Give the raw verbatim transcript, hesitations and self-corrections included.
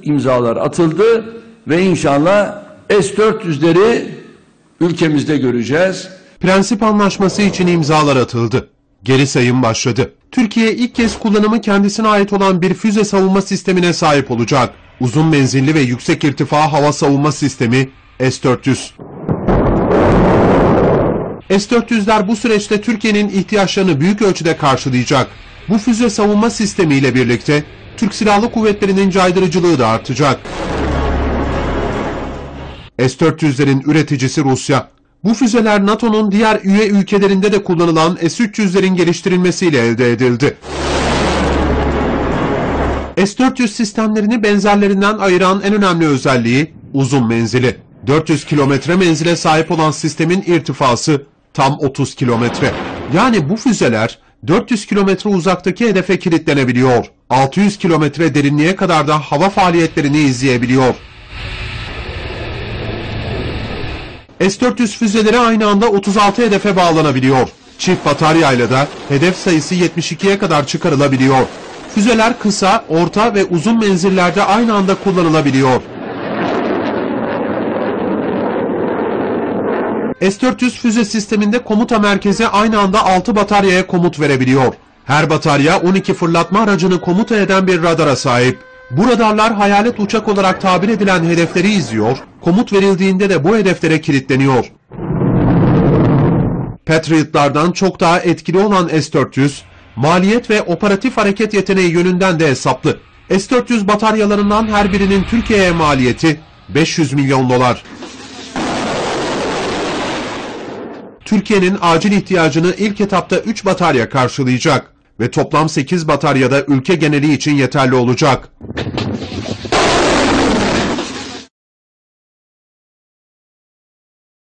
imzalar atıldı ve inşallah S dört yüzleri ülkemizde göreceğiz. Prensip anlaşması için imzalar atıldı. Geri sayım başladı. Türkiye ilk kez kullanımı kendisine ait olan bir füze savunma sistemine sahip olacak. Uzun menzilli ve yüksek irtifa hava savunma sistemi S dört yüz. S dört yüzler bu süreçte Türkiye'nin ihtiyaçlarını büyük ölçüde karşılayacak. Bu füze savunma sistemiyle birlikte Türk Silahlı Kuvvetleri'nin caydırıcılığı da artacak. S dört yüzlerin üreticisi Rusya. Bu füzeler NATO'nun diğer üye ülkelerinde de kullanılan S üç yüzlerin geliştirilmesiyle elde edildi. S dört yüz sistemlerini benzerlerinden ayıran en önemli özelliği uzun menzili. dört yüz kilometre menzile sahip olan sistemin irtifası tam otuz kilometre. Yani bu füzeler dört yüz kilometre uzaktaki hedefe kilitlenebiliyor. altı yüz kilometre derinliğe kadar da hava faaliyetlerini izleyebiliyor. S dört yüz füzeleri aynı anda otuz altı hedefe bağlanabiliyor. Çift bataryayla da hedef sayısı yetmiş ikiye kadar çıkarılabiliyor. Füzeler kısa, orta ve uzun menzillerde aynı anda kullanılabiliyor. S dört yüz füze sisteminde komuta merkezi aynı anda altı bataryaya komut verebiliyor. Her batarya on iki fırlatma aracını komuta eden bir radara sahip. Bu radarlar hayalet uçak olarak tabir edilen hedefleri izliyor, komut verildiğinde de bu hedeflere kilitleniyor. Patriot'lardan çok daha etkili olan S dört yüz, maliyet ve operatif hareket yeteneği yönünden de hesaplı. S dört yüz bataryalarından her birinin Türkiye'ye maliyeti beş yüz milyon dolar. Türkiye'nin acil ihtiyacını ilk etapta üç batarya karşılayacak ve toplam sekiz bataryada ülke geneli için yeterli olacak.